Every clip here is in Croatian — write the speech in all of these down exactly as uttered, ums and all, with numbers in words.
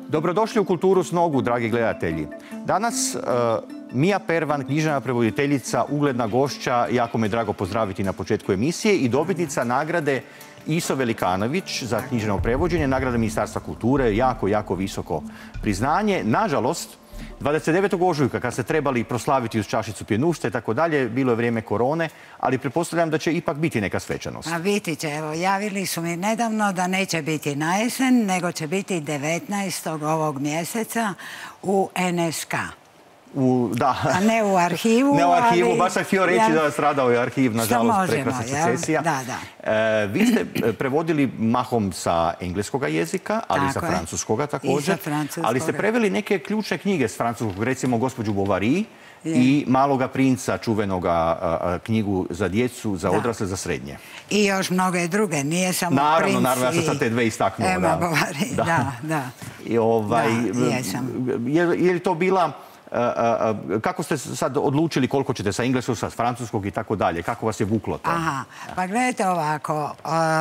Dobrodošli u Kulturu s nogu, dragi gledatelji. Danas uh, Mija Pervan, književna prevoditeljica, ugledna gošća, jako me je drago pozdraviti na početku emisije, i dobitnica nagrade Iso Velikanović za književno prevođenje, nagrada Ministarstva kulture, jako, jako visoko priznanje. Nažalost, dvadeset devetog ožujka, kad ste trebali proslaviti uz čašicu pjenušca i tako dalje, bilo je vrijeme korone, ali pretpostavljam da će ipak biti neka svečanost. A biti će, evo, javili su mi nedavno da neće biti na jesen, nego će biti devetnaestog ovog mjeseca u en es ka. U, da. A ne u arhivu. Ne u arhivu, ali, baš sam htio reći ja, da stradao je arhiv, nažalost, prekrasna secesija. Da, da. E, vi ste prevodili mahom sa engleskoga jezika, ali i sa je. francuskoga također. I sa francuskoga. Ali ste preveli neke ključne knjige s francuskog, recimo gospođu Bovary i Maloga princa, čuvenoga a, a, knjigu za djecu, za odrasle, za srednje. I još mnoge druge, nije samo naravno, princ Naravno, ja sam sad te dve istaknuo. Ema da. Bovary, da, da. da. I ovaj, da, jesam. Je, je li to bila... Kako ste sad odlučili koliko ćete sa engleskog, sa francuskog i tako dalje? Kako vas je vuklo to? Aha, pa gledajte ovako,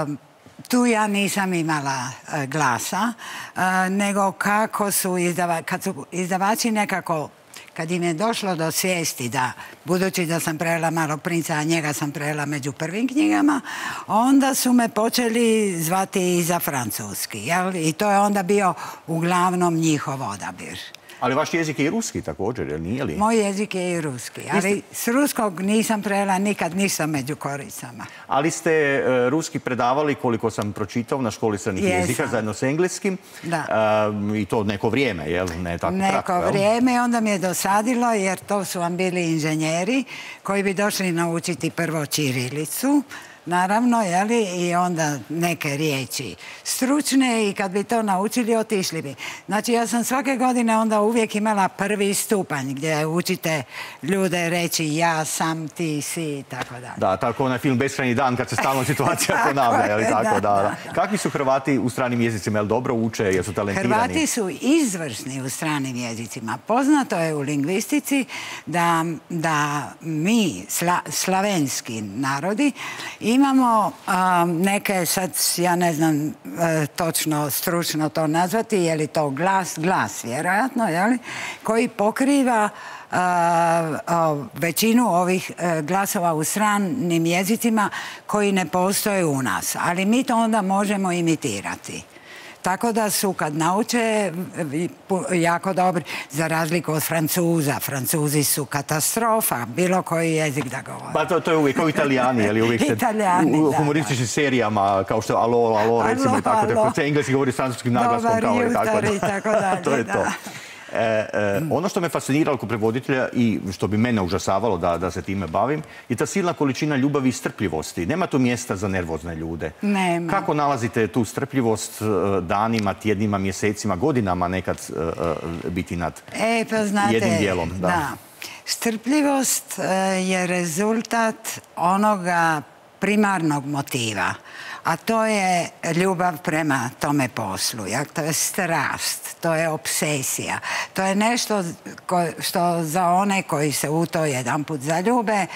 tu ja nisam imala glasa, nego kako su, izdava, kad su izdavači nekako, kad im je došlo do svijesti da, budući da sam prevela Malog princa, a njega sam prevela među prvim knjigama, onda su me počeli zvati i za francuski, jel? I to je onda bio uglavnom njihov odabir. Ali vaš jezik je i ruski također, jel nije li? Moj jezik je i ruski, ali s ruskog nisam prevela nikad ništa među koricama. Ali ste uh, ruski predavali, koliko sam pročitao, na školi stranih jezika, zajedno s engleskim. Da. Uh, I to neko vrijeme, jel? Ne tako neko kratko, Neko vrijeme i onda mi je dosadilo, jer to su vam bili inženjeri koji bi došli naučiti prvo ćirilicu, naravno, jeli, i onda neke riječi stručne, i kad bi to naučili, otišli bi. Znači, ja sam svake godine onda uvijek imala prvi stupanj gdje učite ljude reći ja sam, ti si i tako dalje. Da, tako onaj film Beskrajni dan, kad se stalno situacija ponavlja, jeli tako? Da, da, da. Kakvi su Hrvati u stranim jezicima? Jel dobro uče? Jel su talentirani? Hrvati su izvrsni u stranim jezicima. Poznato je u lingvistici da, da mi, sla, slavenski narodi, imamo um, neke, sad ja ne znam uh, točno stručno to nazvati, je li to glas, glas vjerojatno, je li, koji pokriva uh, uh, većinu ovih uh, glasova u stranim jezicima koji ne postoje u nas, ali mi to onda možemo imitirati. Tako da su, kad nauče, jako dobri, za razliku od Francuza. Francuzi su katastrofa, bilo koji jezik da govore. Pa to, to je uvijek, kao Italijani, ili uvijek se Italijani, u humorističnim serijama, kao što je alo, alo, recimo, i tako da se engleski govori s francuskim naglaskom, kao i tako da. I tako dalje, to je to. E, e, ono što me fasciniralo kod prevoditelja i što bi mene užasavalo da, da se time bavim, je ta silna količina ljubavi i strpljivosti. Nema tu mjesta za nervozne ljude. Nema. Kako nalazite tu strpljivost danima, tjednima, mjesecima, godinama nekad uh, biti nad e, pa znate, jednim dijelom? Da. Da. Strpljivost uh, je rezultat onoga primarnog motiva, a to je ljubav prema tome poslu. To je strast, to je obsesija. To je nešto ko, što za one koji se u to jedanput zaljube, e,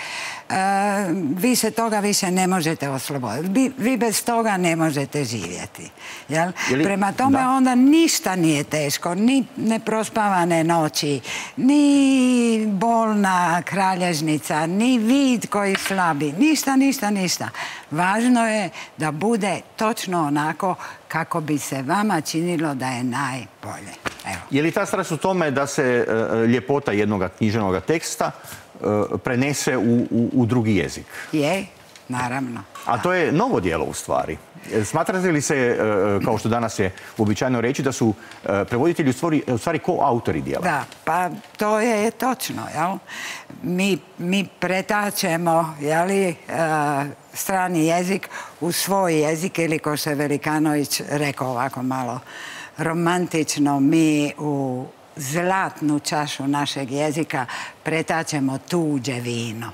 vi se toga više ne možete osloboditi. Vi, vi bez toga ne možete živjeti. Jel? Jeli, prema tome da. Onda ništa nije teško, ni neprospavane noći, ni bolna kralježnica, ni vid koji slabi, ništa, ništa, ništa. Važno je da bude točno onako kako bi se vama činilo da je najbolje. Evo. Je li ta strast u tome da se uh, ljepota jednog književnog teksta uh, prenese u, u, u drugi jezik? Je, naravno. A to je novo djelo u stvari. Smatrate li se, uh, kao što danas je uobičajeno reći, da su uh, prevoditelji u stvari, u stvari koautori djela? Da, pa to je točno, jel? Mi, mi pretačemo, jeli, uh, strani jezik u svoj jezik, ili ko što je Velikanović rekao ovako malo romantično, mi u zlatnu čašu našeg jezika pretačemo tuđe vino.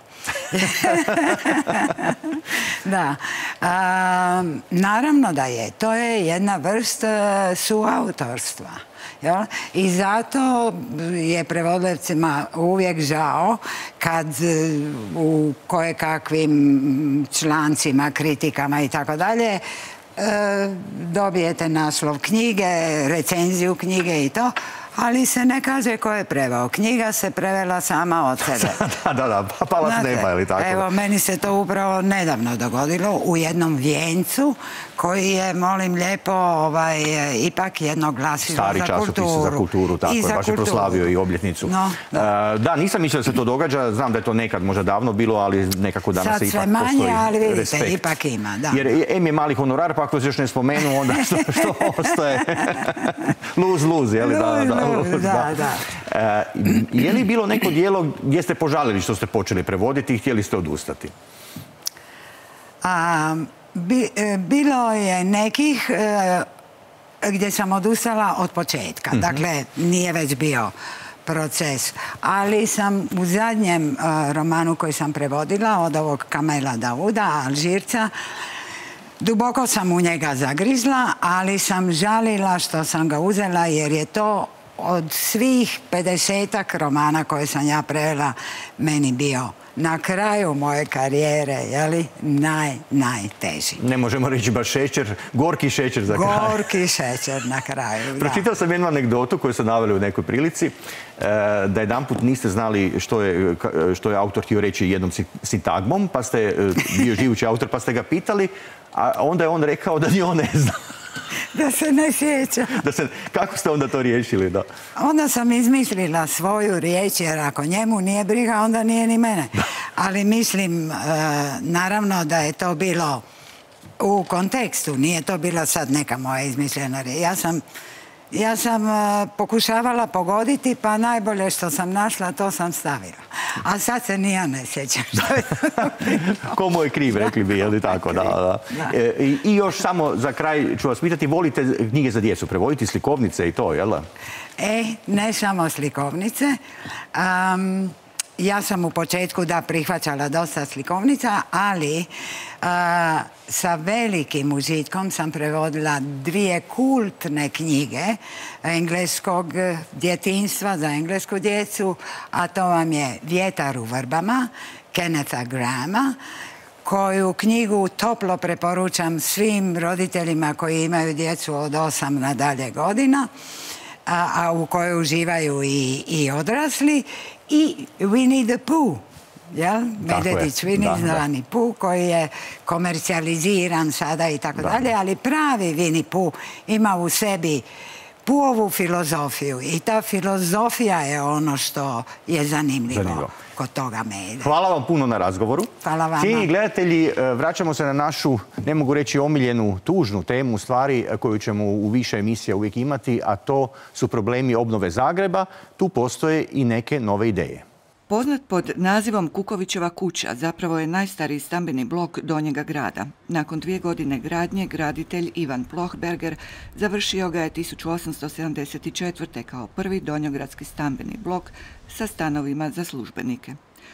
Da. A, naravno da je. To je jedna vrsta suautorstva. Jel? I zato je prevoditeljima uvijek žao kad u kojekakvim člancima, kritikama i tako dalje dobijete naslov knjige, recenziju knjige i to, ali se ne kaže ko je preveo. Knjiga se prevela sama od sebe. Da, da, da, pa pala s neba, ili tako? Evo, meni se to upravo nedavno dogodilo u jednom vijencu koji je, molim lijepo, ipak jedno glasilo za kulturu. Stari časopis za kulturu, tako je, baš je proslavio i obljetnicu. Da, nisam mislio da se to događa, znam da je to nekad možda davno bilo, ali nekako danas se ipak postoji respekt. Sad sve manje, ali vidite, ipak ima, da. Jer em je mali honorar, pa ako se još ne spomenu, onda što ostaje? Lose, lose, jel? Da, da. Je li bilo neko dijelo gdje ste požalili što ste počeli prevoditi i htjeli ste odustati? Bilo je nekih gdje sam odustala od početka. Dakle, nije već bio proces. Ali sam u zadnjem romanu koji sam prevodila od ovog Kamela Dauda, Alžirca, duboko sam u njega zagrizla, ali sam žalila što sam ga uzela jer je to od svih pedesetak romana koje sam ja prevela meni bio na kraju moje karijere, jeli, naj, najteži. Ne možemo reći baš šećer, gorki šećer za kraj. Gorki šećer na kraju, da. Pročitao sam jednu anegdotu koju sam naveli u nekoj prilici, da jedanput niste znali što je autor htio reći jednom sintagmom, pa ste, bio živući autor, pa ste ga pitali, a onda je on rekao da ni on ne zna. Da se ne sjeća. Kako ste onda to riješili? Onda sam izmislila svoju riječ, jer ako njemu nije briga, onda nije ni mene. Ali mislim, naravno da je to bilo u kontekstu, nije to bila sad neka moja izmišljena riječ. Ja sam Ja sam pokušavala pogoditi, pa najbolje što sam našla, to sam stavila. A sad se ni ja ne sjećam što je to bilo. Ko mu je kriv, rekli bi, je li tako? I još samo za kraj ću vas pitati, volite knjige za djecu, prevoditi slikovnice i to, jel da? E, ne samo slikovnice. Ja sam u početku da prihvaćala dosta slikovnica, ali sa velikim užitkom sam prevodila dvije kultne knjige engleskog djetinjstva za englesku djecu, a to vam je Vjetar u vrbama, Kennetha Grahama, koju knjigu toplo preporučam svim roditeljima koji imaju djecu od osam nadalje godina, a u kojoj uživaju i odrasli, i Winnie the Pooh, Medvedić Winnie, zvani Pooh, koji je komercijaliziran sada i tako dalje, ali pravi Winnie Pooh ima u sebi Poohovu filozofiju i ta filozofija je ono što je zanimljivo kod toga medija. Hvala vam puno na razgovoru. Hvala vama. Cijenjeni gledatelji, vraćamo se na našu, ne mogu reći omiljenu, tužnu temu, stvari koju ćemo u više emisija uvijek imati, a to su problemi obnove Zagreba. Tu postoje i neke nove ideje. Poznat pod nazivom Kukovićeva kuća zapravo je najstariji stambeni blok Donjega grada. Nakon dvije godine gradnje, graditelj Ivan Plohberger završio ga je tisuću osamsto sedamdeset četvrte. kao prvi donjogradski stambeni blok sa stanovima za službenike.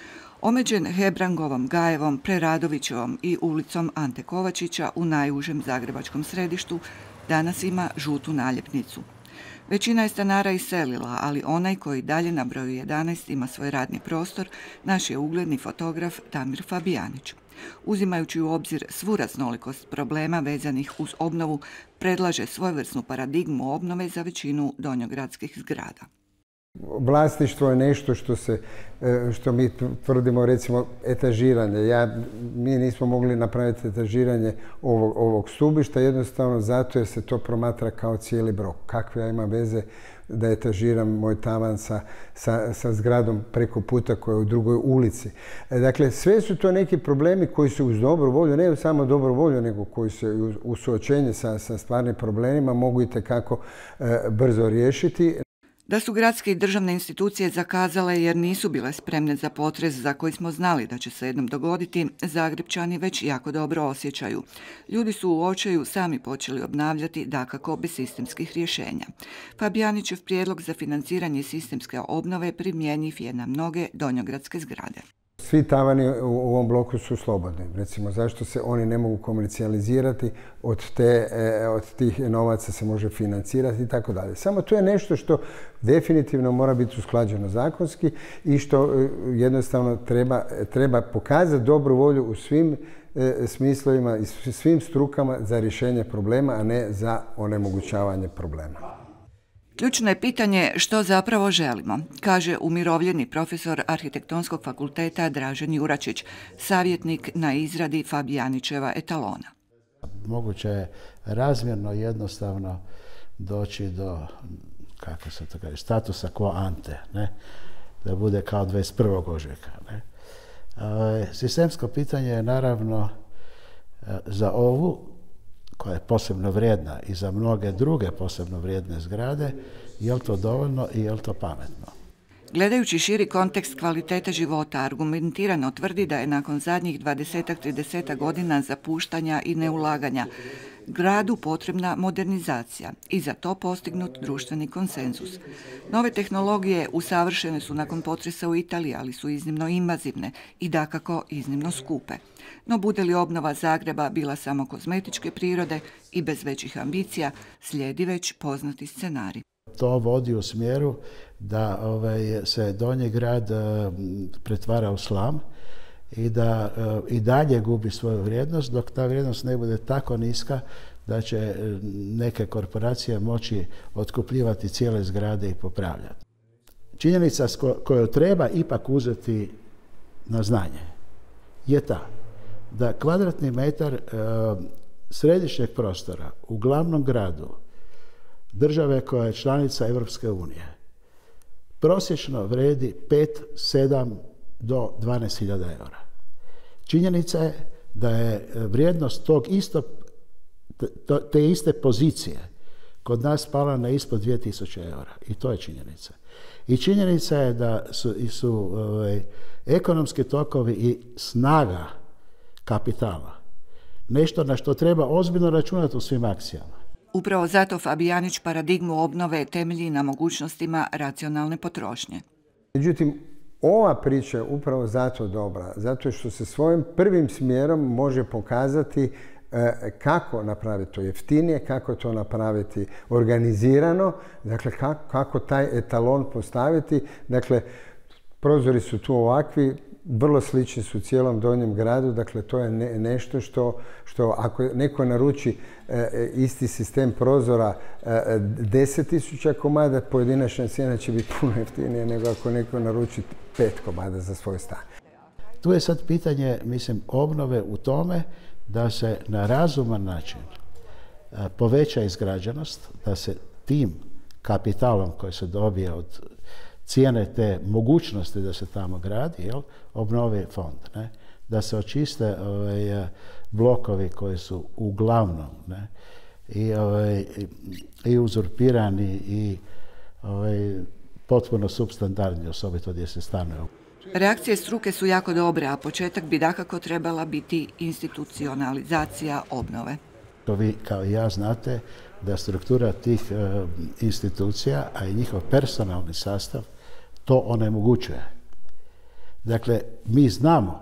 Omeđen Hebrangovom, Gajevom, Preradovićevom i ulicom Ante Kovačića u najužem zagrebačkom središtu danas ima žutu naljepnicu. Većina je stanara iselila, ali onaj koji dalje na broju jedanaest ima svoj radni prostor, naš je ugledni fotograf Damir Fabijanić. Uzimajući u obzir svu raznolikost problema vezanih uz obnovu, predlaže svojevrsnu paradigmu obnove za većinu donjogradskih zgrada. Vlasništvo je nešto što se, što mi tvrdimo, recimo, etažiranje. Ja, mi nismo mogli napraviti etažiranje ovog, ovog stubišta, jednostavno zato jer se to promatra kao cijeli blok. Kakve ja imam veze da etažiram moj tavan sa, sa, sa zgradom preko puta koja je u drugoj ulici. Dakle, sve su to neki problemi koji su uz dobru volju, ne samo dobru volju, nego koji se u suočenju sa, sa stvarnim problemima mogu itekako e, brzo riješiti. Da su gradske i državne institucije zakazale jer nisu bile spremne za potres za koji smo znali da će se jednom dogoditi, Zagrepčani već jako dobro osjećaju. Ljudi su u očaju sami počeli obnavljati, dakako bez sistemskih rješenja. Fabijanićev prijedlog za financiranje sistemske obnove primjenjiv je na mnoge donjogradske zgrade. Svi tavani u ovom bloku su slobodni. Recimo, zašto se oni ne mogu komercijalizirati, od, te, od tih novaca se može financirati i tako dalje. Samo to je nešto što definitivno mora biti usklađeno zakonski i što jednostavno treba, treba pokazati dobru volju u svim smislovima i svim strukama za rješenje problema, a ne za onemogućavanje problema. Ključno je pitanje što zapravo želimo, kaže umirovljeni profesor Arhitektonskog fakulteta Dražen Juračić, savjetnik na izradi Fabijanićeva etalona. Moguće je razmjerno jednostavno doći do, kako se to kaže, statusa quo ante, ne? Da bude kao dvadeset prvog ožujka. Ne? Sistemsko pitanje je naravno za ovu, koja je posebno vrijedna, i za mnoge druge posebno vrijedne zgrade, je li to dovoljno i je li to pametno? Gledajući širi kontekst kvalitete života, argumentirano tvrdi da je nakon zadnjih dvadesetak tridesetak godina zapuštanja i neulaganja gradu potrebna modernizacija i za to postignut društveni konsenzus. Nove tehnologije usavršene su nakon potresa u Italiji, ali su iznimno invazivne i dakako iznimno skupe. No bude li obnova Zagreba bila samo kozmetičke prirode i bez većih ambicija, slijedi već poznati scenarij. To vodi u smjeru da ovaj, se Donji grad uh, pretvara u slam i da uh, i dalje gubi svoju vrijednost, dok ta vrijednost ne bude tako niska da će neke korporacije moći otkupljivati cijele zgrade i popravljati. Činjenica koju treba ipak uzeti na znanje je ta da kvadratni metar uh, središnjeg prostora u glavnom gradu države koja je članica Europske unije prosječno vredi pet, sedam do dvanaest hiljada eura. Činjenica je da je vrijednost tog isto, te iste pozicije kod nas pala na ispod dvije tisuće eura. I to je činjenica. I činjenica je da su, su ovaj, ekonomski tokovi i snaga kapitala nešto na što treba ozbiljno računati u svim akcijama. Upravo zato Fabijanić paradigmu obnove temelji na mogućnostima racionalne potrošnje. Međutim, ova priča je upravo zato dobra, zato što se svojim prvim smjerom može pokazati kako napraviti to jeftinije, kako to napraviti organizirano, dakle kako, kako taj etalon postaviti. Dakle, prozori su tu ovakvi, vrlo slični su u cijelom Donjem gradu, dakle to je ne, nešto što, što ako neko naruči e, isti sistem prozora e, deset tisuća komada, pojedinačna cijena će biti puno jeftinija nego ako neko naruči pet komada za svoj stan. Tu je sad pitanje, mislim, obnove u tome da se na razuman način e, poveća izgrađenost, da se tim kapitalom koji se dobije od cijene te mogućnosti da se tamo gradi, jel, obnovi fond, ne? Da se očiste ovaj, blokovi koji su uglavnom ne? I, ovaj, i, i uzurpirani i ovaj, potpuno substandardni, osobito gdje se stanuje. Reakcije struke su jako dobre, a početak bi dakako trebala biti institucionalizacija obnove. To vi kao i ja znate da struktura tih uh, institucija, a i njihov personalni sastav, to onemogućuje. Dakle, mi znamo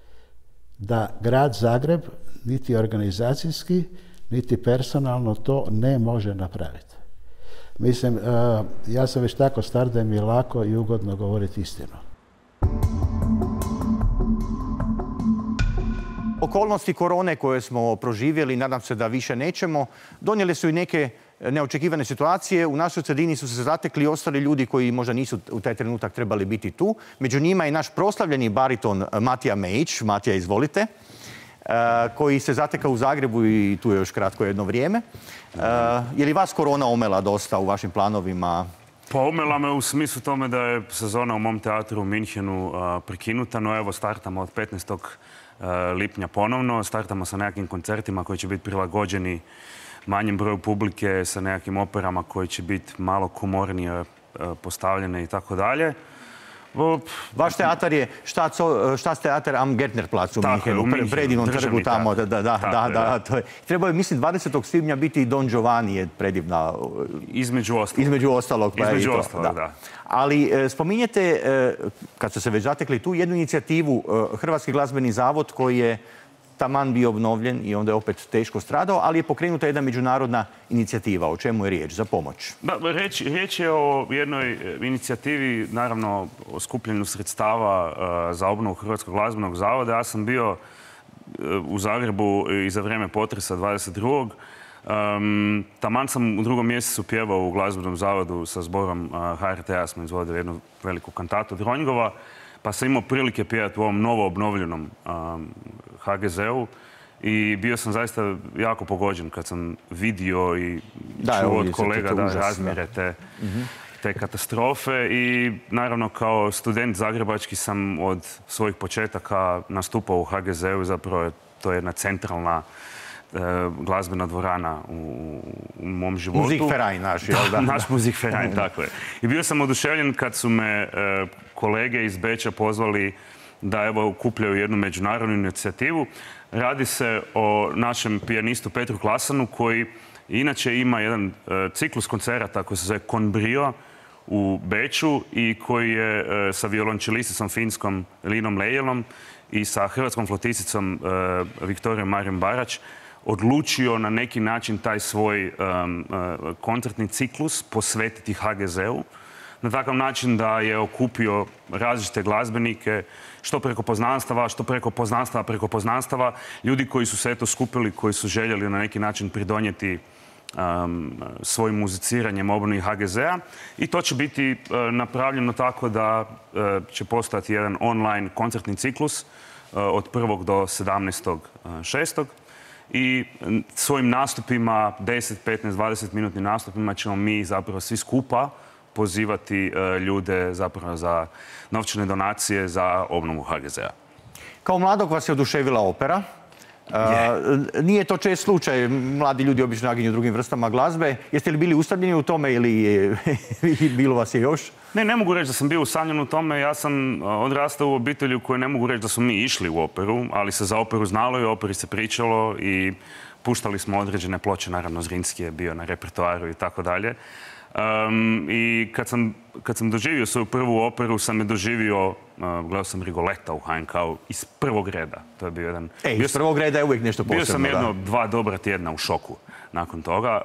da grad Zagreb niti organizacijski, niti personalno to ne može napraviti. Mislim, uh, ja sam već tako star da mi je lako i ugodno govoriti istinu. Okolnosti korone koje smo proživjeli, nadam se da više nećemo, donijele su i neke neočekivane situacije. U našoj sredini su se zatekli ostali ljudi koji možda nisu u taj trenutak trebali biti tu. Među njima je naš proslavljeni bariton Matija Mejić. Matija, izvolite. Koji se zatekao u Zagrebu i tu je još kratko jedno vrijeme. Je li vas korona omela dosta u vašim planovima? Pa omela me u smislu tome da je sezona u mom teatru u Minhenu prekinuta, no evo startamo od petnaestog lipnja ponovno. Startamo sa nekakvim koncertima koji će biti prilagođeni manjem broju publike, sa nekakvim operama koji će biti malo komornije postavljene i tako dalje. Vaš teatar je Štac teatar am Gärtnerplatz u Minhenu, u predivom trgu tamo. Da, da, da, da, to je. Trebao je, mislim, dvadesetog svibnja biti i Don Giovanni je predivna. Između ostalog. Između ostalog. Pa Između to, ostalog, da. da. Ali spominjete, kad ste se već zatekli tu, jednu inicijativu Hrvatski glazbeni zavod koji je taman bio obnovljen i onda je opet teško stradao, ali je pokrenuta jedna međunarodna inicijativa. O čemu je riječ? Za pomoć. Da, riječ, riječ je o jednoj inicijativi, naravno o skupljenju sredstava uh, za obnovu Hrvatskog glazbenog zavoda. Ja sam bio u Zagrebu i za vrijeme potresa dvadeset drugog Um, taman sam u drugom mjesecu pjevao u glazbenom zavodu sa zborom uh, H R T-a, smo izvodili jednu veliku kantatu Dronjgova, pa sam imao prilike pjevati u ovom novo obnovljenom um, H G Z-u i bio sam zaista jako pogođen kad sam vidio i da, čuo od kolega da razmjere te, mm-hmm. te katastrofe i naravno kao student zagrebački sam od svojih početaka nastupao u H G Z-u, zapravo je to jedna centralna glazbena dvorana u, u mom životu. Musikverein naš, jel da? Naš Musikverein, tako je. I bio sam oduševljen kad su me e, kolege iz Beča pozvali da evo okupljaju jednu međunarodnu inicijativu. Radi se o našem pijanistu Petru Klasanu koji inače ima jedan e, ciklus koncerata koji se zove Konbrio u Beču i koji je e, sa violončelisticom finskom Linom Lejelom i sa hrvatskom flotisticom e, Viktorijom Marijom Barać odlučio na neki način taj svoj um, uh, koncertni ciklus posvetiti H G Z-u na takav način da je okupio različite glazbenike, što preko poznanstava, što preko poznanstava, preko poznanstava, ljudi koji su se eto skupili, koji su željeli na neki način pridonijeti um, svojim muziciranjem obnovi H G Z-a i to će biti uh, napravljeno tako da uh, će postojati jedan online koncertni ciklus uh, od prvog do sedamnaestog šestog i svojim nastupima, deset, petnaest, dvadeset minutnim nastupima ćemo mi zapravo svi skupa pozivati uh, ljude zapravo za novčane donacije za obnovu H G Z-a. Kao mladog vas je oduševila opera. Uh, nije to čest slučaj, mladi ljudi obično naginju drugim vrstama glazbe. Jeste li bili usamljeni u tome ili je, bilo vas je još? Ne, ne mogu reći da sam bio usamljen u tome. Ja sam odrastao u obitelji u kojoj ne mogu reći da smo mi išli u operu, ali se za operu znalo i o operi se pričalo i puštali smo određene ploče, naravno Zrinski je bio na repertoaru i tako dalje. Um, I kad sam, kad sam doživio svoju prvu operu, sam je doživio, uh, gledao sam Rigoleta u H N K-u iz prvog reda. To je bio jedan... E, iz prvog reda je uvijek nešto posebno, bio sam jedno, da. dva dobra tjedna u šoku nakon toga.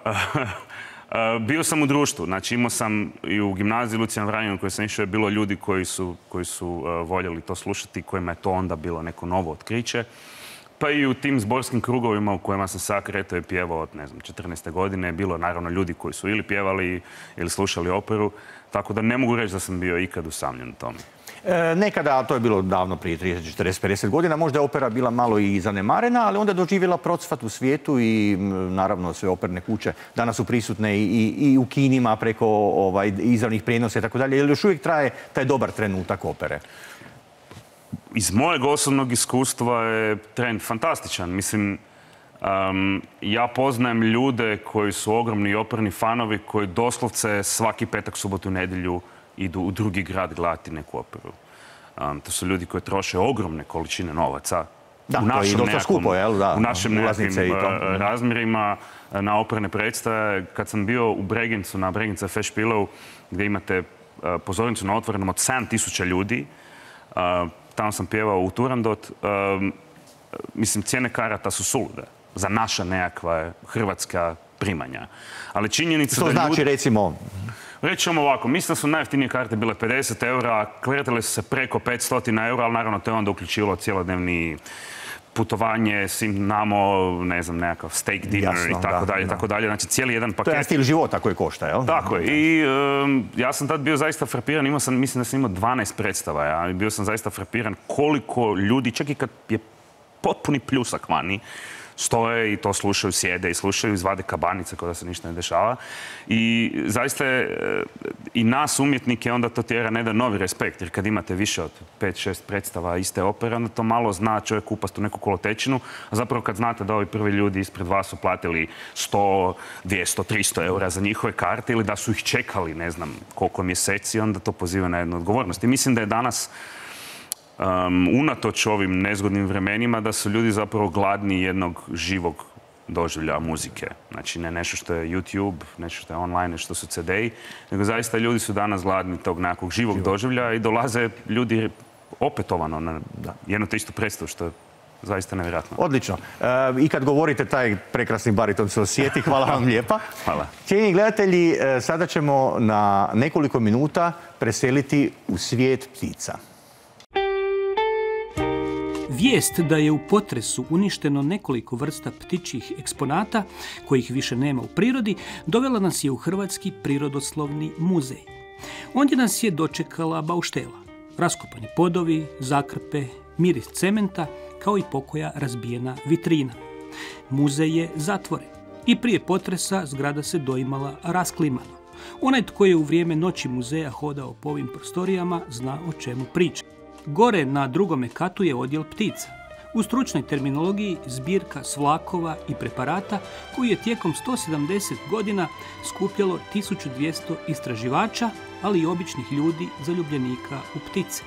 Uh, bio sam u društvu, znači imao sam i u gimnaziji Lucijan Vranjan u kojoj sam išao je bilo ljudi koji su, koji su uh, voljeli to slušati, kojima je to onda bilo neko novo otkriće. Pa i u tim zborskim krugovima u kojima sam se kretao i pjevao od, ne znam, četrnaeste godine, bilo naravno ljudi koji su ili pjevali ili slušali operu, tako da ne mogu reći da sam bio ikad usamljen u tome. E, nekada, a to je bilo davno prije trideset, četrdeset, pedeset godina, možda je opera bila malo i zanemarena, ali onda je doživjela procvat u svijetu i naravno sve operne kuće danas su prisutne i, i, i u kinima preko ovaj, izravnih prijenosa i tako dalje. Jer još uvijek traje taj dobar trenutak opere? Iz mojeg osobnog iskustva je trend fantastičan. Mislim, um, ja poznajem ljude koji su ogromni operni fanovi koji doslovce svaki petak, subotu i nedjelju idu u drugi grad gledati neku operu. Um, to su ljudi koji troše ogromne količine novaca. Da, u našem to je dosta skupo, jel? Da, u našim nekakvim uh, razmjerima na operne predstave. Kad sam bio u Bregencu, na Bregenca Festspielu, gdje imate uh, pozornicu na otvorenom od sedam tisuća ljudi, uh, tamo sam pjevao u Turandot. Um, mislim, cijene karata su sulude za naša nekakva hrvatska primanja. Ali činjenica što da znači, ljudi... recimo... Rećemo ovako, mislim da su najjeftinije karte bile pedeset eura, kretale su se preko petsto eura, ali naravno to je onda uključivalo cijelodnevni putovanje, namo, ne znam, nekakav steak dinner i tako dalje, tako dalje. Znači, cijeli jedan paket. To je stil života koji košta, jel? Tako je. I um, ja sam tad bio zaista frapiran. Imao sam, mislim da sam imao dvanaest predstava. Ja. Bio sam zaista frapiran koliko ljudi, čak i kad je potpuni pljusak vani, stoje i to slušaju, sjede i slušaju, izvade kabanice kao da se ništa ne dešava. I zaista je i nas umjetnike onda to tjera ne da novi respekt, jer kad imate više od pet šest predstava iste opere, onda to malo zna čovjek upast u neku kolotečinu, a zapravo kad znate da ovi prvi ljudi ispred vas su platili sto, dvjesto, tristo eura za njihove karte ili da su ih čekali ne znam koliko mjeseci, onda to poziva na jednu odgovornost. I mislim da je danas Um, unatoč ovim nezgodnim vremenima da su ljudi zapravo gladni jednog živog doživljaja muzike. Znači ne nešto što je YouTube, nešto što je online, nešto što su ce de i, nego zaista ljudi su danas gladni tog nekakvog živog doživljaja i dolaze ljudi opetovano na jednu te istu predstavu, što je zaista nevjerojatno. Odlično. E, I kad govorite, taj prekrasni bariton se osjeti. Hvala vam lijepa. Hvala. Cijenjeni gledatelji, sada ćemo na nekoliko minuta preseliti u svijet ptica. Vijest da je u potresu uništeno nekoliko vrsta ptičjih eksponata, kojih više nema u prirodi, dovela nas je u Hrvatski prirodoslovni muzej. Ondje nas je dočekala bauštela, raskopani podovi, zakrpe, miris cementa, kao i pokoja razbijena vitrina. Muzej je zatvoren i prije potresa zgrada se doimala rasklimano. Onaj tko je u vrijeme noći muzeja hodao po ovim prostorijama zna o čemu priča. Gore na drugome katu je odjel ptica. U stručnoj terminologiji zbirka svlakova i preparata koju je tijekom sto sedamdeset godina skupljalo tisuću dvjesto istraživača, ali i običnih ljudi zaljubljenika u ptice.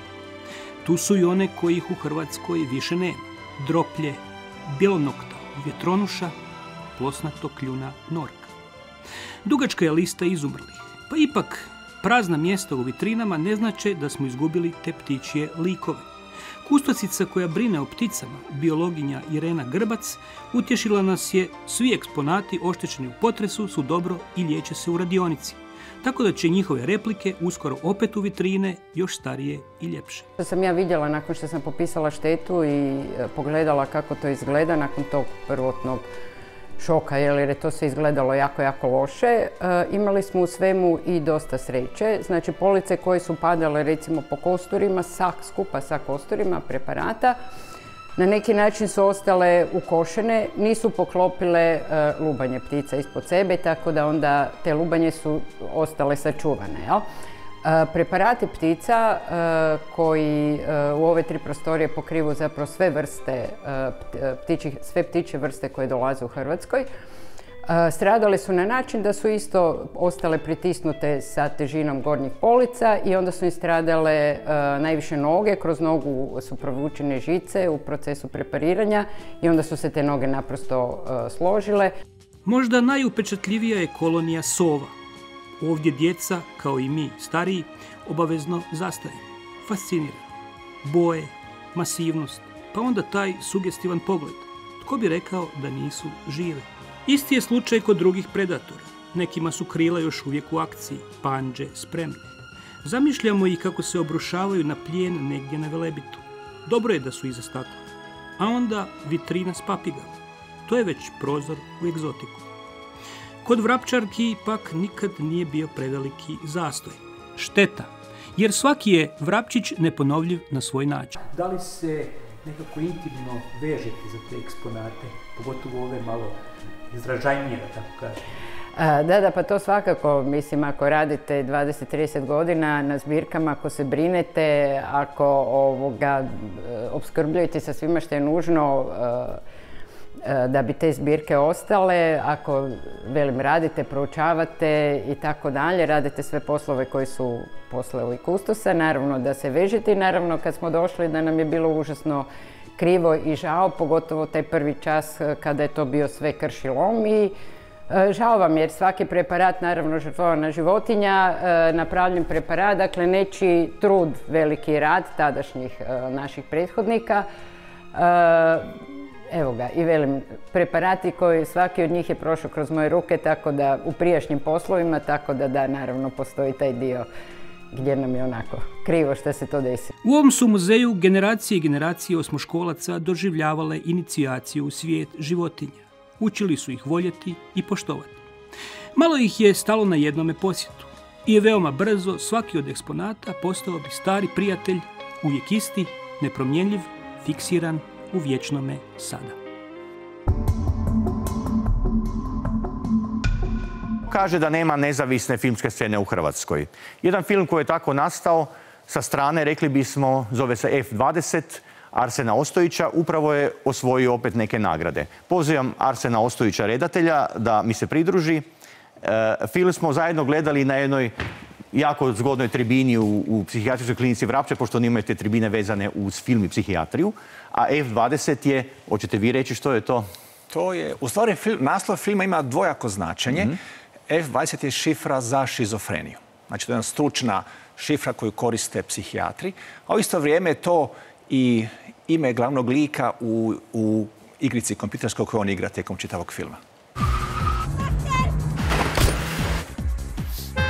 Tu su i one kojih u Hrvatskoj više nema. Droplje, bjelonokta vjetronuša, plosnato kljuna norka. Dugačka je lista izumrlih, pa ipak prazna mjesta u vitrinama ne znače da smo izgubili te ptičje likove. Kustosica koja brine o pticama, biologinja Irena Grbac, utješila nas je svi eksponati oštećeni u potresu su dobro i liječe se u radionici. Tako da će njihove replike uskoro opet u vitrine još starije i ljepše. To sam ja vidjela nakon što sam popisala štetu i pogledala kako to izgleda nakon tog prvotnog šoka, jer je to sve izgledalo jako, jako loše. E, imali smo u svemu i dosta sreće. Znači, police koje su padale recimo po kosturima, sa, skupa sa kosturima preparata, na neki način su ostale ukošene, nisu poklopile e, lubanje ptica ispod sebe, tako da onda te lubanje su ostale sačuvane. Jel? E, preparati ptica e, koji e, u ove tri prostorije pokrivu zapravo sve vrste, e, ptičih, sve ptičje vrste koje dolaze u Hrvatskoj, e, stradale su na način da su isto ostale pritisnute sa težinom gornjih polica i onda su im stradale e, najviše noge, kroz nogu su provučene žice u procesu prepariranja i onda su se te noge naprosto e, složile. Možda najupečatljivija je kolonija sova. Ovdje djeca, kao i mi, stariji, obavezno zastaju. Fascinira. Boje, masivnost, pa onda taj sugestivan pogled. Tko bi rekao da nisu žive? Isti je slučaj kod drugih predatora. Nekima su krila još uvijek u akciji, panđe spremne. Zamišljamo ih kako se obrušavaju na plijen negdje na Velebitu. Dobro je da su iza stakla. A onda vitrina s papigama. To je već prozor u egzotiku. Kod vrapčarki pak nikad nije bio preveliki zastoj. Šteta, jer svaki je vrapčić neponovljiv na svoj način. Da li se nekako intimno vežete za te eksponate, pogotovo ove malo izražajnije, da tako kažem? Da, da, pa to svakako, mislim, ako radite dvadeset do trideset godina na zbirkama, ako se brinete, ako ovoga, opskrbljujete sa svima što je nužno, da bi te zbirke ostale, ako, velim, radite, proučavate i tako dalje, radite sve poslove koji su poslovi kustosa, naravno da se vežete i naravno kad smo došli da nam je bilo užasno krivo i žao, pogotovo taj prvi čas kada je to bio sve krš i lom i žao vam jer svaki preparat, naravno žrtvovana životinja, napravljen preparat, dakle nečiji trud, veliki rad tadašnjih naših prethodnika. Evo ga, i velim, preparati koji svaki od njih je prošao kroz moje ruke, tako da u prijašnjim poslovima, tako da da, naravno, postoji taj dio gdje nam je onako krivo što se to desi. U ovom su muzeju generacije i generacije osmoškolaca doživljavale inicijaciju u svijet životinja. Učili su ih voljeti i poštovati. Malo ih je stalo na jednome posjetu i veoma brzo svaki od eksponata postao bi stari prijatelj, uvijek isti, nepromjenjiv, fiksiran u vječnome sada. Kaže da nema nezavisne filmske scene u Hrvatskoj. Jedan film koji je tako nastao, sa strane, rekli bismo, zove se F dvadeset, Arsena Ostojića, upravo je osvojio opet neke nagrade. Pozivam Arsena Ostojića, redatelja, da mi se pridruži. E, film smo zajedno gledali na jednoj jako zgodnoj tribini u, u psihijatrijskoj klinici Vrapče, pošto oni imaju te tribine vezane uz film i psihijatriju. A F dvadeset je, hoćete vi reći što je to? To je, u stvari, film, naslov filma ima dvojako značenje. Mm-hmm. F dvadeset je šifra za šizofreniju. Znači, to je jedna stručna šifra koju koriste psihijatri. A u isto vrijeme je to i ime glavnog lika u, u igrici kompjuterskoj koju on igra tijekom čitavog filma.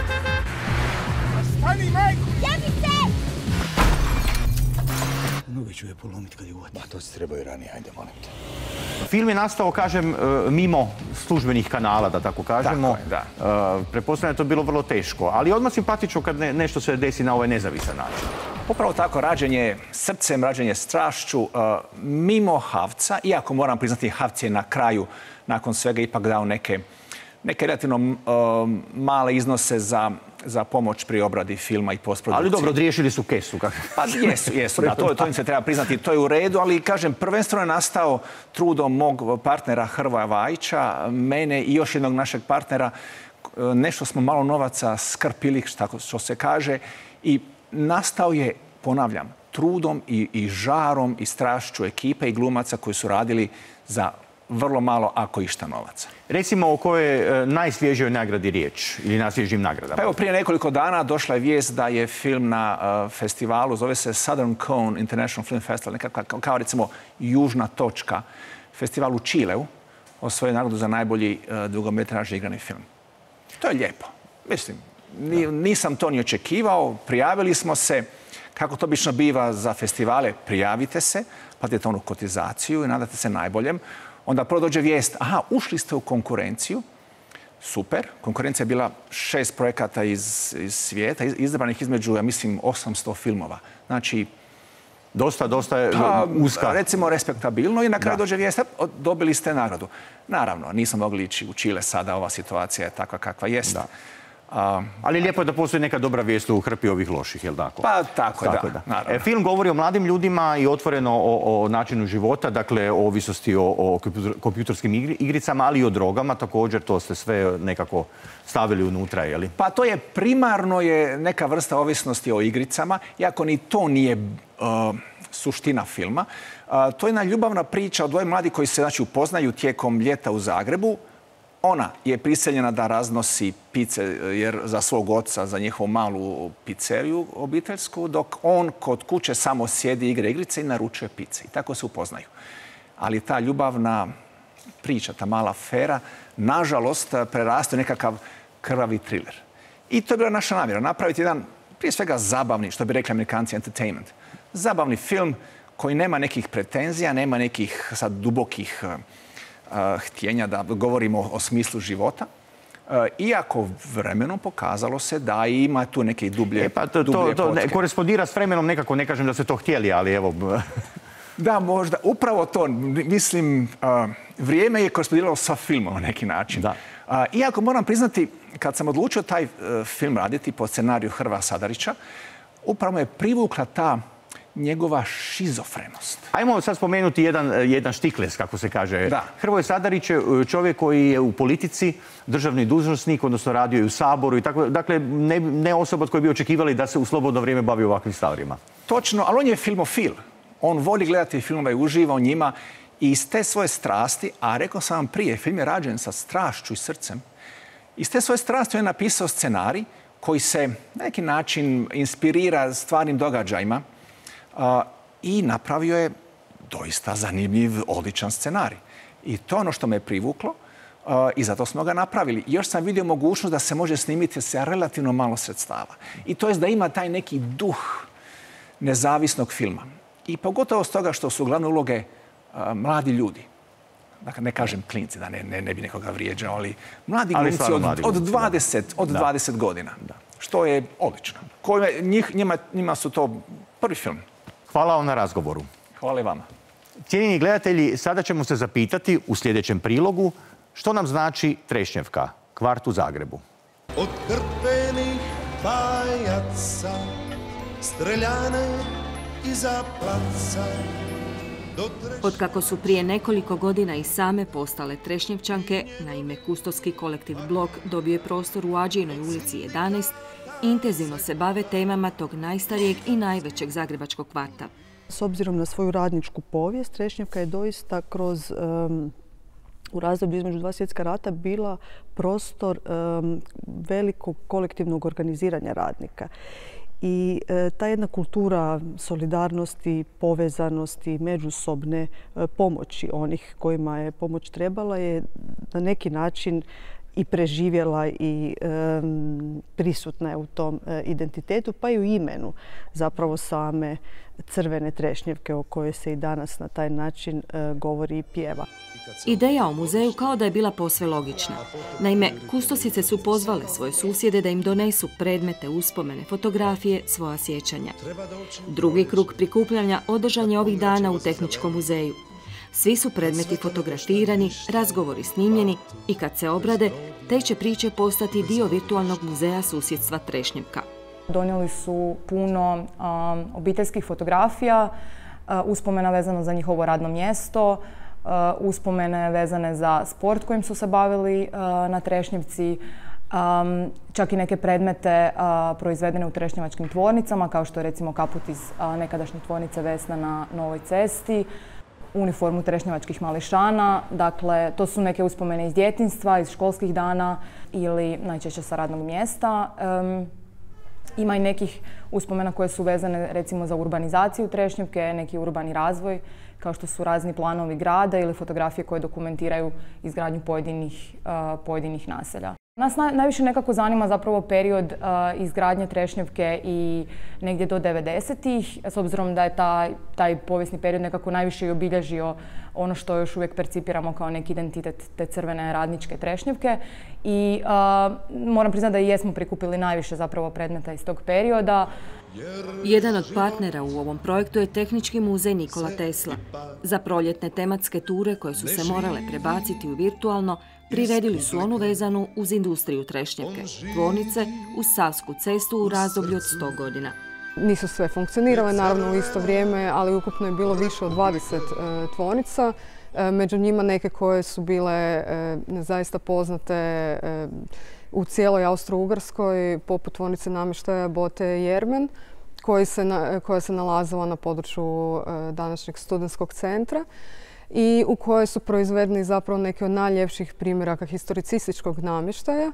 No, već ću je polomiti kad je uvati. Pa to si trebao i ranije, ajde, molim te. Film je nastao, kažem, mimo službenih kanala, da tako kažemo. Tako je, da. Pretpostavljam da je to bilo vrlo teško, ali odmah simpatično kad nešto se desi na ovaj nezavisan način. Upravo tako, rađenje srcem, rađenje strašću, mimo Havca, iako moram priznati Havc je na kraju, nakon svega, ipak dao neke neke relativno male iznose za, za pomoć pri obradi filma i postprodukciji. Ali dobro, odriješili su kesu. Pa jesu, jesu, da, to, to im se treba priznati, to je u redu, ali kažem, prvenstveno je nastao trudom mog partnera Hrvoja Vajića, mene i još jednog našeg partnera. Nešto smo malo novaca skrpili, tako što se kaže, i nastao je, ponavljam, trudom i, i žarom i strašću ekipe i glumaca koji su radili za vrlo malo, ako išta, novaca. Recimo o kojoj najsvježijoj nagradi riječ ili najsvježijim nagradama? Pa evo, prije nekoliko dana došla je vijest da je film na uh, festivalu, zove se Southern Cone International Film Festival, nekako kao, kao recimo južna točka, festival u Čileu, osvojio nagradu za najbolji uh, dugometražni igrani film. To je lijepo. Mislim, ni, nisam to ni očekivao, prijavili smo se, kako to obično biva za festivale, prijavite se, platite onu kotizaciju i nadate se najboljem. Onda prvo dođe vijest, aha, ušli ste u konkurenciju, super. Konkurencija je bila šest projekata iz, iz svijeta, izabranih između, ja mislim, osamsto filmova. Znači, dosta, dosta je pa, uska. Recimo, respektabilno i na kraju da. dođe vijest, dobili ste nagradu. Naravno, nisam mogli ići u Čile sada, ova situacija je takva kakva jest. Da. A, ali lijepo je da postoji neka dobra vijest u hrpi ovih loših, je li tako? Pa tako, tako je, da. da. E, film govori o mladim ljudima i otvoreno o, o načinu života, dakle o ovisnosti o, o kompjuterskim igricama, ali i o drogama također, to ste sve nekako stavili unutra, je li? Pa to je primarno je neka vrsta ovisnosti o igricama, iako ni to nije uh, suština filma. Uh, to je jedna ljubavna priča o dvoje mladi koji se znači, upoznaju tijekom ljeta u Zagrebu. Ona je prisiljena da raznosi pice jer za svog oca, za njihovu malu pizzeriju obiteljsku, dok on kod kuće samo sjedi, igra igrice i naručuje pice. I tako se upoznaju. Ali ta ljubavna priča, ta mala afera, nažalost, preraste u nekakav krvavi thriller. I to je bila naša namjera. Napraviti jedan, prije svega, zabavni, što bi rekli Amerikanci, entertainment. Zabavni film koji nema nekih pretenzija, nema nekih sad dubokih Uh, htjenja da govorimo o, o smislu života. Uh, iako vremenom pokazalo se da ima tu neke dublje, e pa to, dublje to, to ne, korespondira s vremenom nekako, ne kažem da ste to htjeli, ali evo... Da, možda. Upravo to. Mislim, uh, vrijeme je korespondiralo sa filmom na neki način. Da. Uh, iako moram priznati, kad sam odlučio taj uh, film raditi po scenariju Hrvoja Sadarića, upravo je privukla ta njegova šizofrenost. Ajmo sad spomenuti jedan, jedan štikles, kako se kaže. Da. Hrvoje Sadarić je čovjek koji je u politici, državni dužnosnik, odnosno radio i u Saboru i tako. Dakle, ne, ne osoba od koje bi očekivali da se u slobodno vrijeme bavi ovakvim stvarima. Točno, ali on je filmofil. On voli gledati filmove i uživa u njima i iz te svoje strasti, a rekao sam vam prije, film je rađen sa strašću i srcem, iz te svoje strasti on je napisao scenarij koji se na neki način inspirira stvarnim događajima. Uh, i napravio je doista zanimljiv, odličan scenarij. I to je ono što me privuklo uh, i zato smo ga napravili. Još sam vidio mogućnost da se može snimiti sa relativno malo sredstava. I to je da ima taj neki duh nezavisnog filma. I pogotovo s toga što su glavne uloge uh, mladi ljudi. Dakle, ne kažem klinci, da ne, ne, ne bi nekoga vrijeđao, ali mladi glumci od, od dvadeset, od dvadeset godina. Da. Što je odlično. Koje, njih, njima, njima su to prvi film. Hvala vam na razgovoru. Hvala i vama. Cijenjeni gledatelji, sada ćemo se zapitati u sljedećem prilogu što nam znači Trešnjevka, kvart u Zagrebu. Od krpenih pajaca, streljane iza placa. Otkako su prije nekoliko godina i same postale Trešnjevčanke, na ime Kustovski kolektiv Blok dobio je prostor u Ađijinoj ulici jedanaest, intenzivno se bave temama tog najstarijeg i najvećeg zagrebačkog kvarta. S obzirom na svoju radničku povijest, Trešnjevka je doista kroz um, u razdoblju između dva svjetska rata bila prostor um, velikog kolektivnog organiziranja radnika. I e, ta jedna kultura solidarnosti, povezanosti, međusobne e, pomoći onih kojima je pomoć trebala je na neki način i preživjela i um, prisutna je u tom uh, identitetu, pa i u imenu zapravo same crvene trešnjevke o kojoj se i danas na taj način uh, govori i pjeva. Ideja o muzeju kao da je bila posve logična. Naime, kustosice su pozvale svoje susjede da im donesu predmete, uspomene, fotografije, svoja sjećanja. Drugi krug prikupljanja održan je ovih dana u Tehničkom muzeju. Svi su predmeti fotografirani, razgovori snimljeni i kad se obrade, te će priče postati dio virtualnog muzeja susjedstva Trešnjevka. Donijeli su puno um, obiteljskih fotografija, uh, uspomena vezano za njihovo radno mjesto, uh, uspomene vezane za sport kojim su se bavili uh, na Trešnjevci, um, čak i neke predmete uh, proizvedene u trešnjevačkim tvornicama, kao što je recimo kaput iz uh, nekadašnje tvornice Vesna na Novoj cesti, uniformu trešnjevačkih mališana. Dakle, to su neke uspomene iz djetinjstva, iz školskih dana ili najčešće sa radnog mjesta. Um, Ima i nekih uspomena koje su vezane recimo za urbanizaciju Trešnjevke, neki urbani razvoj, kao što su razni planovi grada ili fotografije koje dokumentiraju izgradnju pojedinih, uh, pojedinih naselja. Nas naj, najviše nekako zanima zapravo period uh, izgradnje Trešnjevke i negdje do devedesetih, s obzirom da je taj, taj povijesni period nekako najviše i obilježio ono što još uvijek percipiramo kao neki identitet te crvene radničke Trešnjevke. I uh, moram priznati da i jesmo prikupili najviše zapravo predmeta iz tog perioda. Jedan od partnera u ovom projektu je Tehnički muzej Nikola Tesla. Za proljetne tematske ture koje su se morale prebaciti u virtualno, priredili su onu vezanu uz industriju Trešnjevke, tvornice uz Savsku cestu u razdoblju od sto godina. Nisu sve funkcionirale, naravno u isto vrijeme, ali ukupno je bilo više od dvadeset e, tvornica. E, među njima neke koje su bile e, zaista poznate e, u cijeloj Austro-Ugarskoj, poput tvornice namještaja Bote Jermen, koji se na, koja se nalazila na području e, današnjeg studentskog centra i u kojoj su proizvedeni zapravo neki od najljepših primjeraka historicističkog namještaja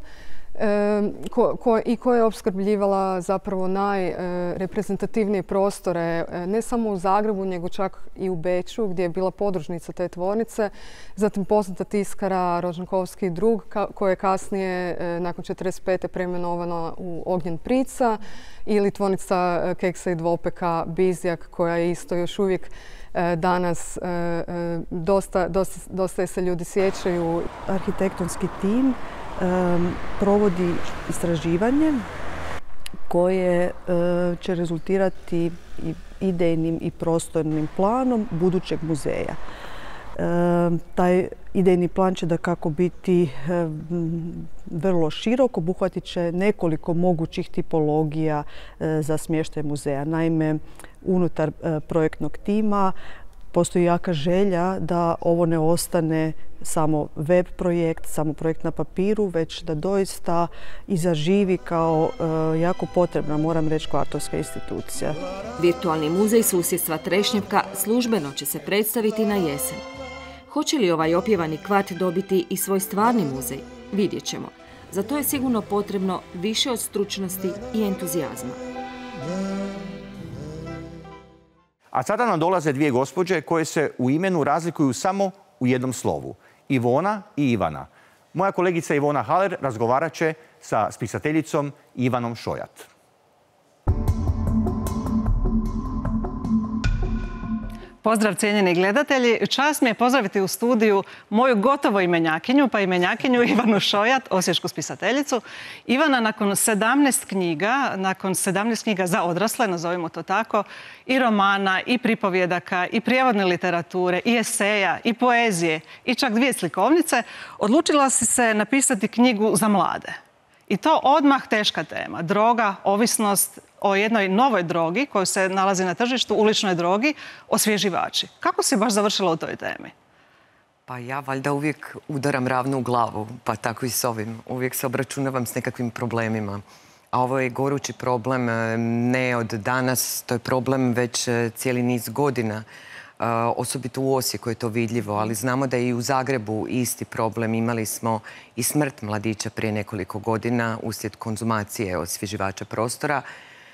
e, ko, ko, i koja je opskrbljivala zapravo najreprezentativnije prostore ne samo u Zagrebu, nego čak i u Beču, gdje je bila podružnica te tvornice. Zatim poznata tiskara Rožankovski drug, ka, koja je kasnije e, nakon četrdeset pete preimenovana u Ognjen Prica, ili tvornica keksa i dvopeka Bizjak, koja je isto još uvijek danas dosta, dosta, dosta se ljudi sjećaju. Arhitektonski tim um, provodi istraživanje koje uh, će rezultirati i idejnim i prostornim planom budućeg muzeja. Um, taj idejni plan će dakako biti um, vrlo širok, obuhvatit će nekoliko mogućih tipologija uh, za smještaj muzeja. Naime, unutar uh, projektnog tima postoji jaka želja da ovo ne ostane samo web projekt, samo projekt na papiru, već da doista i zaživi kao uh, jako potrebna, moram reći, kvartovska institucija. Virtualni muzej susjedstva Trešnjevka službeno će se predstaviti na jesen. Hoće li ovaj opjevani kvart dobiti i svoj stvarni muzej? Vidjet ćemo. Za to je sigurno potrebno više od stručnosti i entuzijazma. A sada nam dolaze dvije gospođe koje se u imenu razlikuju samo u jednom slovu. Ivona i Ivana. Moja kolegica Ivona Haller razgovarat će sa spisateljicom Ivanom Šojat. Pozdrav cijenjeni gledatelji. Čast mi je pozdraviti u studiju moju gotovo imenjakinju, pa imenjakinju Ivanu Šojat, osječku spisateljicu. Ivana nakon sedamnaest knjiga, nakon sedamnaest knjiga za odrasle, nazovimo to tako, i romana, i pripovjedaka, i prijevodne literature, i eseja, i poezije, i čak dvije slikovnice, odlučila si se napisati knjigu za mlade. I to odmah teška tema. Droga, ovisnost, o jednoj novoj drogi koju se nalazi na tržištu, uličnoj drogi, osvježivači. Kako si baš završila u toj temi? Pa ja valjda uvijek udaram ravno u glavu, pa tako i s ovim. Uvijek se obračunavam s nekakvim problemima. A ovo je gorući problem ne od danas, to je problem već cijeli niz godina. Uh, osobito u Osijeku je to vidljivo, ali znamo da je i u Zagrebu isti problem. Imali smo i smrt mladića prije nekoliko godina uslijed konzumacije osvježivača prostora.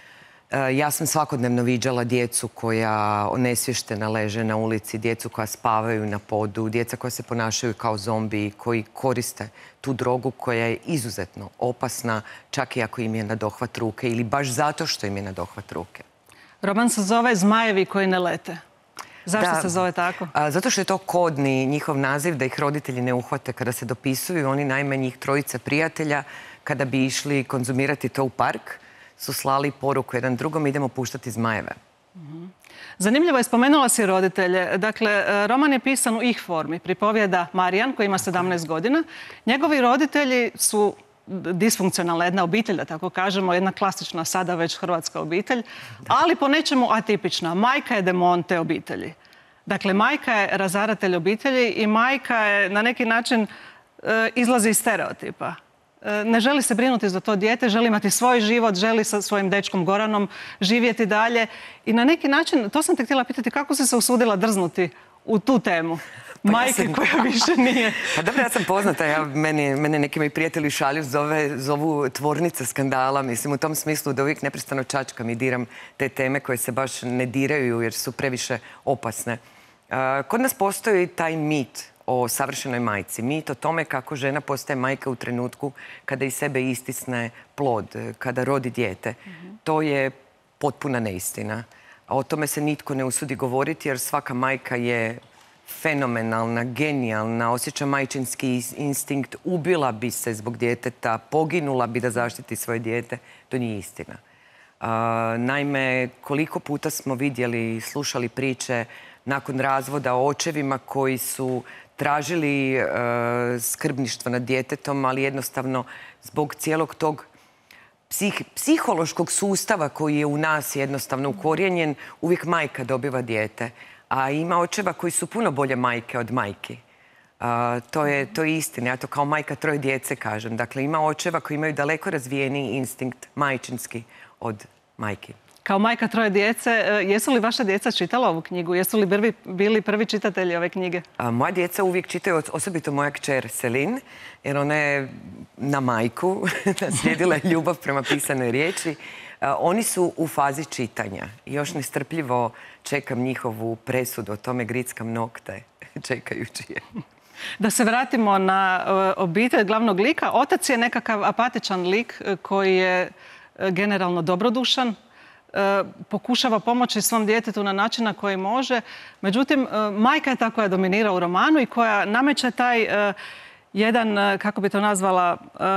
Ja sam svakodnevno viđala djecu koja onesvještena leže na ulici, djecu koja spavaju na podu, djeca koja se ponašaju kao zombiji, koji koriste tu drogu koja je izuzetno opasna, čak i ako im je na dohvat ruke ili baš zato što im je na dohvat ruke. Roman se zove Zmajevi koji ne lete. Zašto Da. se zove tako? A, zato što je to kodni njihov naziv da ih roditelji ne uhvate kada se dopisuju. Oni, naime, njih trojica prijatelja, kada bi išli konzumirati to u park, su slali poruku jedan drugom, idemo puštati zmajeve. Zanimljivo je, spomenula si roditelje. Dakle, roman je pisan u ih formi. Pripovijeda Marijan, koji ima sedamnaest godina. Njegovi roditelji su disfunkcionalna jedna obitelj, da tako kažemo, jedna klasična sada već hrvatska obitelj, ali po nečemu atipična. Majka je demon te obitelji. Dakle, majka je razaratelj obitelji i majka je na neki način e, izlazi iz stereotipa. E, ne želi se brinuti za to dijete, želi imati svoj život, želi sa svojim dečkom Goranom živjeti dalje. I na neki način, to sam te htjela pitati, kako si se usudila drznuti u tu temu? Pa majke ja sam... koja više nije. Pa dobro, ja sam poznata. Ja, meni, mene neki moji prijatelji šalju zove, zovu tvornica skandala. Mislim, u tom smislu da uvijek neprestano čačkam i diram te teme koje se baš ne diraju jer su previše opasne. Uh, kod nas postoji taj mit o savršenoj majci. Mit o tome kako žena postaje majka u trenutku kada iz sebe istisne plod, kada rodi dijete. Mm-hmm. To je potpuna neistina. A o tome se nitko ne usudi govoriti jer svaka majka je fenomenalna, genijalna, osjeća majčinski instinkt, ubila bi se zbog djeteta, poginula bi da zaštiti svoje dijete. To nije istina. Uh, naime, koliko puta smo vidjeli i slušali priče nakon razvoda o očevima koji su tražili uh, skrbništvo nad djetetom, ali jednostavno zbog cijelog tog psih, psihološkog sustava koji je u nas jednostavno ukorijenjen, uvijek majka dobiva dijete. A ima očeva koji su puno bolje majke od majki. Uh, to je, to je istina. Ja to kao majka troje djece kažem. Dakle, ima očeva koji imaju daleko razvijeniji instinkt majčinski od majki. Kao majka troje djece, jesu li vaša djeca čitala ovu knjigu? Jesu li prvi, bili prvi čitatelji ove knjige? A, moja djeca uvijek čitaju, osobito moja kćer Selin, jer ona je na majku naslijedila ljubav prema pisanoj riječi. A, oni su u fazi čitanja. Još nestrpljivo čekam njihovu presudu, o tome grickam nokte čekajući je. Da se vratimo na obitelj glavnog lika. Otac je nekakav apatičan lik koji je generalno dobrodušan, pokušava pomoći svom djetetu na način na koji može. Međutim, majka je ta koja dominira u romanu i koja nameće taj jedan, kako bi to nazvala,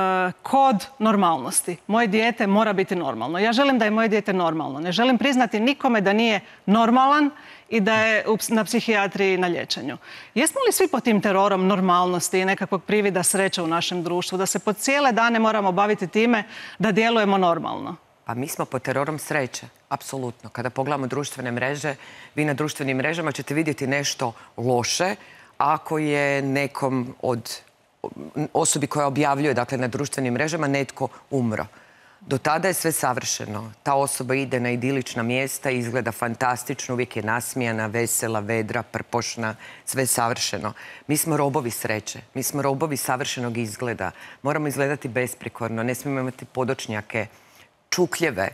kod normalnosti. Moje dijete mora biti normalno. Ja želim da je moje dijete normalno. Ne želim priznati nikome da nije normalan i da je na psihijatriji na liječenju. Jesmo li svi pod tim terorom normalnosti i nekakvog privida sreće u našem društvu? Da se po cijele dane moramo baviti time da djelujemo normalno? Pa mi smo pod terorom sreće, apsolutno. Kada pogledamo društvene mreže, vi na društvenim mrežama ćete vidjeti nešto loše ako je nekom od osobi koja objavljuje, dakle, na društvenim mrežama netko umro. Do tada je sve savršeno. Ta osoba ide na idilična mjesta, izgleda fantastično, uvijek je nasmijana, vesela, vedra, prpošna, sve savršeno. Mi smo robovi sreće, mi smo robovi savršenog izgleda. Moramo izgledati besprikorno, ne smijemo imati podočnjake, čukljeve,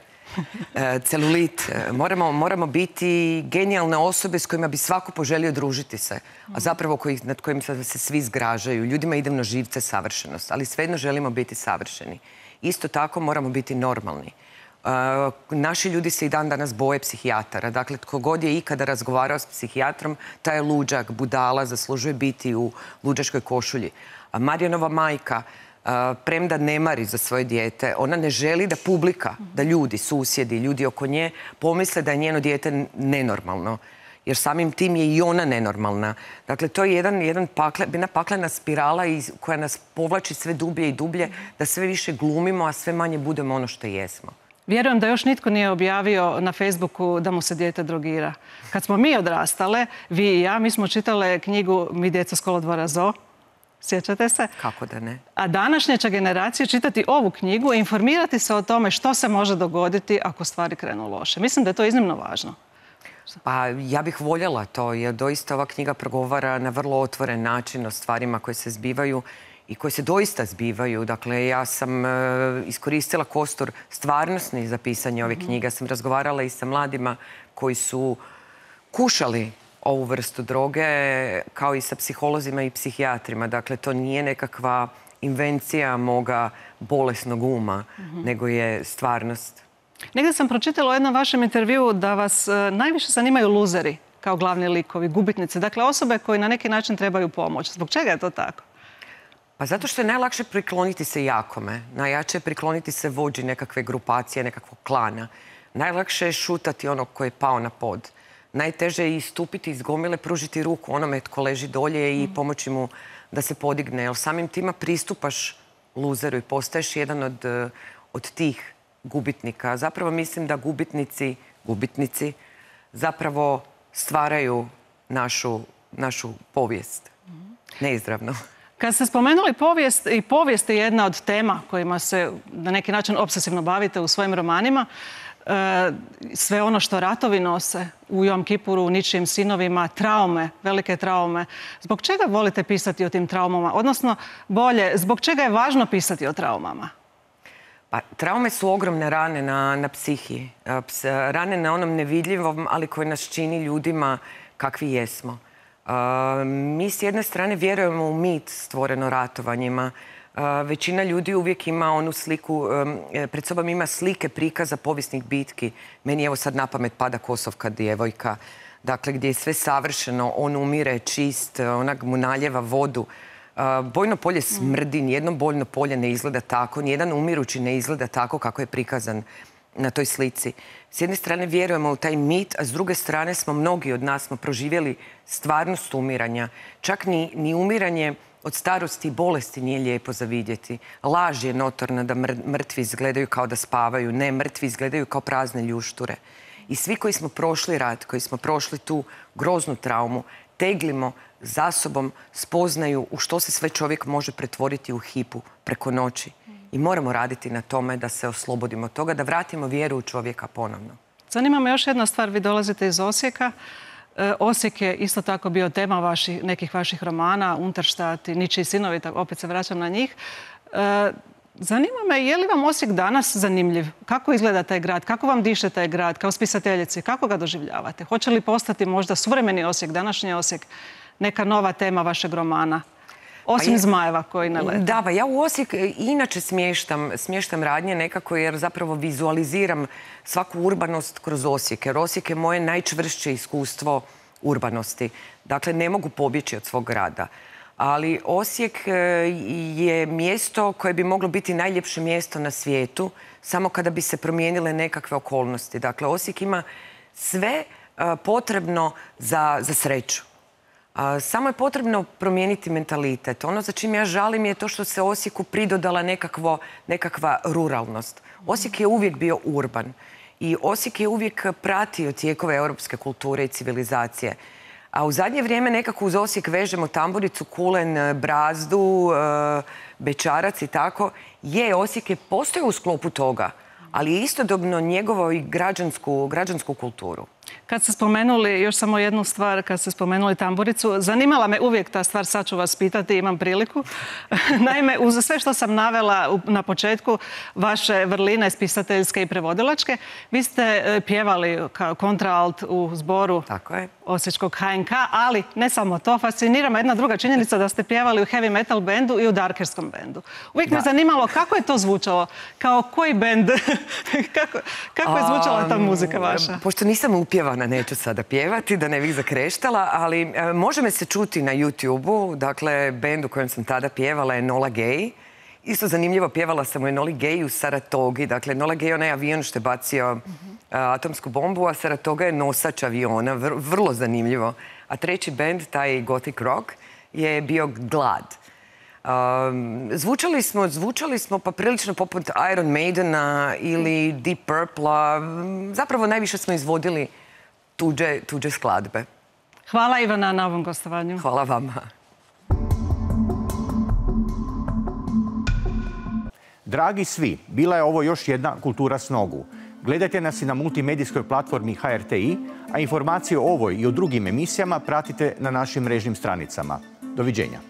celulit. Moramo, moramo biti genijalne osobe s kojima bi svako poželio družiti se, a zapravo koji, nad kojim se svi zgražaju. Ljudima idem na živce savršenost, ali svejedno želimo biti savršeni. Isto tako moramo biti normalni. Uh, naši ljudi se i dan danas boje psihijatara. Dakle, tko god je ikada razgovarao s psihijatrom, taj je luđak, budala, zaslužuje biti u luđačkoj košulji. A Marijanova majka, Uh, premda ne mari za svoje dijete, ona ne želi da publika, da ljudi, susjedi, ljudi oko nje pomisle da je njeno dijete nenormalno. Jer samim tim je i ona nenormalna. Dakle, to je jedan, jedan pakle, jedna paklena spirala iz, koja nas povlači sve dublje i dublje, da sve više glumimo, a sve manje budemo ono što jesmo. Vjerujem da još nitko nije objavio na Facebooku da mu se dijete drogira. Kad smo mi odrastale, vi i ja, mi smo čitale knjigu Mi djeca s kolodvora Zoo. Sjećate se? Kako da ne? A današnja će generacija čitati ovu knjigu i informirati se o tome što se može dogoditi ako stvari krenu loše. Mislim da je to iznimno važno. Pa ja bih voljela to, jer doista ova knjiga progovara na vrlo otvoren način o stvarima koje se zbivaju i koje se doista zbivaju. Dakle, ja sam iskoristila kostur stvarnostni za pisanje ove knjige. Ja sam razgovarala i sa mladima koji su kušali ovu vrstu droge, kao i sa psiholozima i psihijatrima. Dakle, to nije nekakva invencija moga bolesnog uma, nego je stvarnost. Negdje sam pročitala u jednom vašem intervjuu da vas najviše zanimaju luzeri kao glavni likovi, gubitnice. Dakle, osobe koje na neki način trebaju pomoć. Zbog čega je to tako? Pa zato što je najlakše prikloniti se jakome. Najjače je prikloniti se vođi nekakve grupacije, nekakvog klana. Najlakše je šutati onog koji je pao na pod. Najteže je istupiti iz gomile, pružiti ruku onome tko leži dolje i pomoći mu da se podigne. Jer samim tima pristupaš luzeru i postaješ jedan od, od tih gubitnika. Zapravo mislim da gubitnici, gubitnici zapravo stvaraju našu, našu povijest. Neizravno. Kad ste spomenuli povijest, i povijest je jedna od tema kojima se na neki način obsesivno bavite u svojim romanima. E, sve ono što ratovi nose u Jom Kipuru, u Ničijim sinovima, traume, velike traume. Zbog čega volite pisati o tim traumama? Odnosno, bolje, zbog čega je važno pisati o traumama? Pa, traume su ogromne rane na, na psihi. Rane na onom nevidljivom, ali koje nas čini ljudima kakvi jesmo. Uh, mi s jedne strane vjerujemo u mit stvoreno ratovanjima. Uh, većina ljudi uvijek ima onu sliku, um, pred sobom ima slike prikaza povijesnih bitki. Meni evo sad na pamet pada Kosovka djevojka. Dakle, gdje je sve savršeno, on umire čist, onak mu naljeva vodu. Uh, bojno polje smrdi, nijedno bojno polje ne izgleda tako, nijedan umirući ne izgleda tako kako je prikazan na toj slici. S jedne strane vjerujemo u taj mit, a s druge strane smo, mnogi od nas smo proživjeli stvarnost umiranja. Čak ni, ni umiranje od starosti i bolesti nije lijepo za vidjeti. Laž je notorna da mrtvi izgledaju kao da spavaju. Ne, mrtvi izgledaju kao prazne ljušture. I svi koji smo prošli rat, koji smo prošli tu groznu traumu, teglimo za sobom spoznaju u što se sve čovjek može pretvoriti u hipu preko noći. I moramo raditi na tome da se oslobodimo od toga, da vratimo vjeru u čovjeka ponovno. Zanima me još jedna stvar. Vi dolazite iz Osijeka. E, Osijek je isto tako bio tema vaših, nekih vaših romana, Unterstadt i Ničiji sinovi, opet se vraćam na njih. E, zanima me, je li vam Osijek danas zanimljiv? Kako izgleda taj grad? Kako vam diše taj grad kao spisateljici? Kako ga doživljavate? Hoće li postati možda suvremeni Osijek, današnji Osijek, neka nova tema vašeg romana? Osim pa je, zmajeva koji ne lete. Da, pa ja u Osijek inače smještam, smještam radnje nekako jer zapravo vizualiziram svaku urbanost kroz Osijek. Jer Osijek je moje najčvršće iskustvo urbanosti. Dakle, ne mogu pobjeći od svog grada. Ali Osijek je mjesto koje bi moglo biti najljepše mjesto na svijetu samo kada bi se promijenile nekakve okolnosti. Dakle, Osijek ima sve potrebno za, za sreću. Samo je potrebno promijeniti mentalitet. Ono za čim ja žalim je to što se Osijeku pridodala nekakvo, nekakva ruralnost. Osijek je uvijek bio urban i Osijek je uvijek pratio tijekove europske kulture i civilizacije. A u zadnje vrijeme nekako uz Osijek vežemo tamburicu, kulen, brazdu, bećarac i tako. Je, Osijek je postojao u sklopu toga, ali istodobno njegovo i građansku, građansku kulturu. Kad ste spomenuli, još samo jednu stvar, kad ste spomenuli tamburicu, zanimala me uvijek ta stvar, sad ću vas pitati, imam priliku. Naime, uz sve što sam navela na početku, vaše vrline spisateljske i prevodilačke, vi ste pjevali kao kontraalt u zboru Osječkog H N K, ali ne samo to, fascinira me jedna druga činjenica da ste pjevali u heavy metal bendu i u darkerskom bendu. Uvijek me zanimalo kako je to zvučalo, kao koji bend, kako, kako je zvučala ta muzika vaša? Pošto nisam upjevana, neću sada pjevati, da ne bih zakreštala, ali e, može me se čuti na YouTube-u. Dakle, bend u kojem sam tada pjevala je Enola Gay. Isto zanimljivo, pjevala sam u Enoli Gay u Saratogi. Dakle, Enola Gay je onaj avion što je bacio uh-huh. a, atomsku bombu, a Saratoga je nosač aviona. Vr, vrlo zanimljivo. A treći bend, taj Gothic Rock, je bio Glad. Um, zvučali smo, zvučali smo pa prilično poput Iron Maidena ili Deep Purple-a. Zapravo najviše smo izvodili tuđe, tuđe skladbe. Hvala Ivana na ovom gostovanju. Hvala vama. Dragi svi, bila je ovo još jedna Kultura s nogu. Gledajte nas i na multimedijskoj platformi H R T I, a informacije o ovoj i o drugim emisijama pratite na našim mrežnim stranicama. Doviđenja.